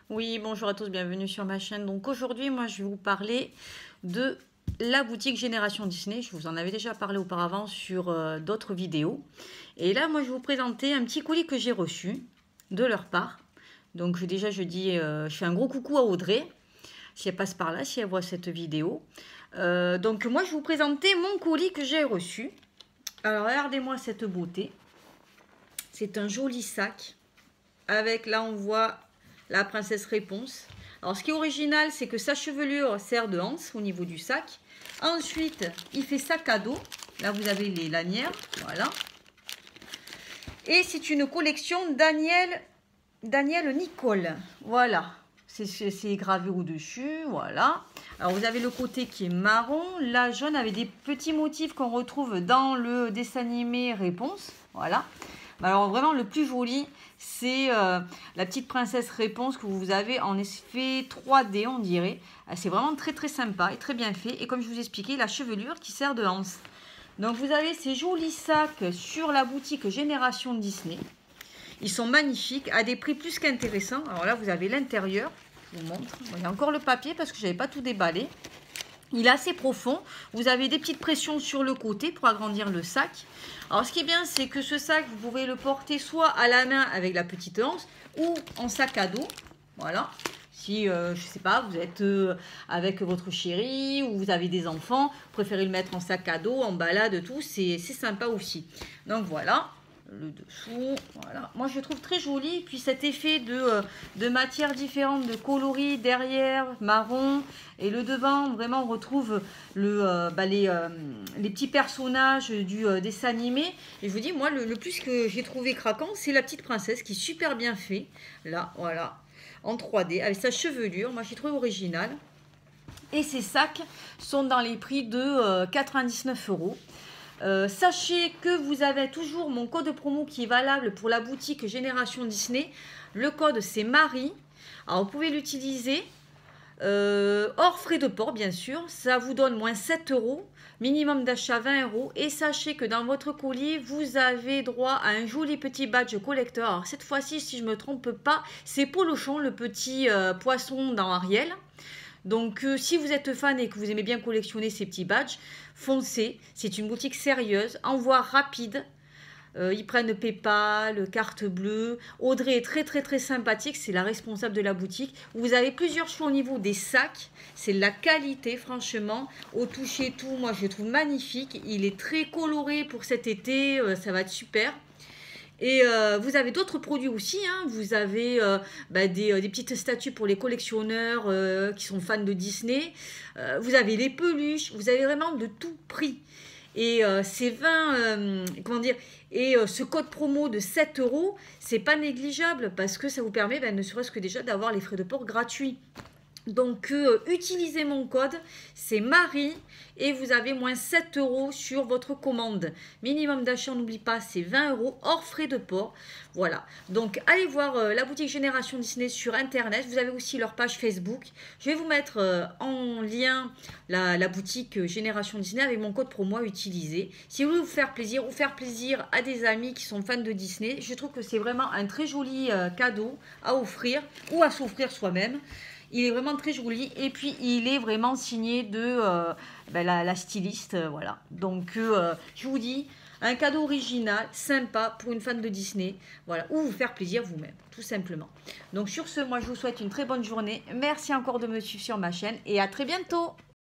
Oui, bonjour à tous, bienvenue sur ma chaîne. Donc aujourd'hui, moi, je vais vous parler de la boutique Génération Disney. Je vous en avais déjà parlé auparavant sur d'autres vidéos. Et là, moi, je vais vous présenter un petit colis que j'ai reçu de leur part. Donc déjà, je fais un gros coucou à Audrey, si elle passe par là, si elle voit cette vidéo. Donc moi, je vais vous présenter mon colis que j'ai reçu. Alors, regardez-moi cette beauté. C'est un joli sac. Avec, là, on voit la princesse Réponse. Alors, ce qui est original, c'est que sa chevelure sert de anse au niveau du sac. Ensuite, il fait sac à dos. Là, vous avez les lanières. Voilà. Et c'est une collection Daniel Nicole. Voilà. C'est gravé au-dessus. Voilà. Alors, vous avez le côté qui est marron. La jaune avec des petits motifs qu'on retrouve dans le dessin animé Réponse. Voilà. Alors vraiment le plus joli, c'est la petite princesse Réponse que vous avez en effet 3D on dirait. C'est vraiment très très sympa et très bien fait. Et comme je vous expliquais, la chevelure qui sert de anse. Donc vous avez ces jolis sacs sur la boutique Génération Disney. Ils sont magnifiques à des prix plus qu'intéressants. Alors là vous avez l'intérieur, je vous montre. Il y a encore le papier parce que je n'avais pas tout déballé. Il est assez profond. Vous avez des petites pressions sur le côté pour agrandir le sac. Alors, ce qui est bien, c'est que ce sac, vous pouvez le porter soit à la main avec la petite anse ou en sac à dos. Voilà. Si, je ne sais pas, vous êtes avec votre chéri ou vous avez des enfants, vous préférez le mettre en sac à dos, en balade, tout, c'est sympa aussi. Donc, voilà. Le dessous, voilà. Moi, je trouve très joli. Puis cet effet de matières différentes, de coloris derrière, marron. Et le devant, vraiment, on retrouve les petits personnages du dessin animé. Et je vous dis, moi, le plus que j'ai trouvé craquant, c'est la petite princesse qui est super bien fait. Là, voilà, en 3D, avec sa chevelure. Moi, j'ai trouvé original. Et ces sacs sont dans les prix de 99 €. Sachez que vous avez toujours mon code promo qui est valable pour la boutique Génération Disney. Le code c'est Marie. Alors vous pouvez l'utiliser hors frais de port bien sûr. Ça vous donne moins 7 €. Minimum d'achat 20 €. Et sachez que dans votre colis, vous avez droit à un joli petit badge collector. Alors cette fois-ci, si je ne me trompe pas, c'est Polochon, le petit poisson dans Ariel. Donc, si vous êtes fan et que vous aimez bien collectionner ces petits badges, foncez. C'est une boutique sérieuse, envoi rapide. Ils prennent PayPal, carte bleue. Audrey est très très très sympathique, c'est la responsable de la boutique. Vous avez plusieurs choix au niveau des sacs. C'est de la qualité, franchement. Au toucher tout, moi je le trouve magnifique. Il est très coloré pour cet été, ça va être super. Et vous avez d'autres produits aussi, hein. Vous avez des petites statues pour les collectionneurs qui sont fans de Disney. Vous avez les peluches, vous avez vraiment de tout prix. Et ces 20, comment dire, et ce code promo de 7 €, c'est pas négligeable parce que ça vous permet, ne serait-ce que déjà d'avoir les frais de port gratuits. Donc, utilisez mon code, c'est Marie, et vous avez moins 7 € sur votre commande. Minimum d'achat, n'oublie pas, c'est 20 € hors frais de port. Voilà, donc allez voir la boutique Génération Disney sur Internet. Vous avez aussi leur page Facebook. Je vais vous mettre en lien la boutique Génération Disney avec mon code promo à utiliser. Si vous voulez vous faire plaisir ou faire plaisir à des amis qui sont fans de Disney, je trouve que c'est vraiment un très joli cadeau à offrir ou à s'offrir soi-même. Il est vraiment très joli et puis il est vraiment signé de la styliste. Voilà. Donc je vous dis, un cadeau original, sympa pour une fan de Disney. Voilà. Ou vous faire plaisir vous-même, tout simplement. Donc sur ce, moi je vous souhaite une très bonne journée. Merci encore de me suivre sur ma chaîne et à très bientôt.